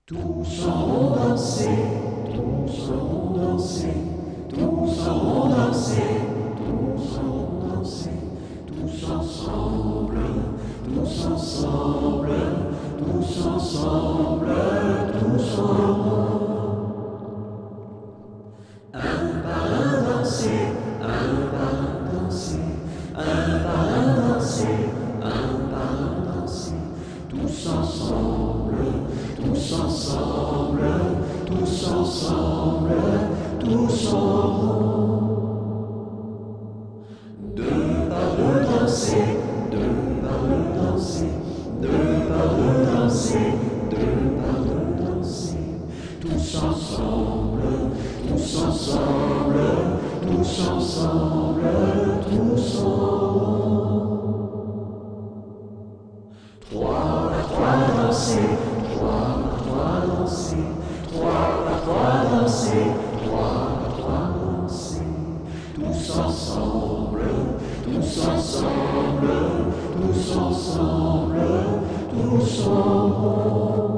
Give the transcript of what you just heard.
Tous auront dansé, tous auront dansé, tous auront dansé, tous auront dansé, tous ensemble, tous ensemble, tous ensemble, tous auront. Un par un dansé, un par un dansé, un par un dansé, un par un dansé, tous ensemble, tous ensemble, tous ensemble, tous auront. Deux par deux danser, deux par deux danser, deux par deux danser, deux par deux danser, tous ensemble, tous ensemble, tous ensemble, tous auront. Trois par trois danser, trois par trois danser, trois par trois danser, trois par trois danser, tous ensemble, tous ensemble, tous ensemble, tous auront.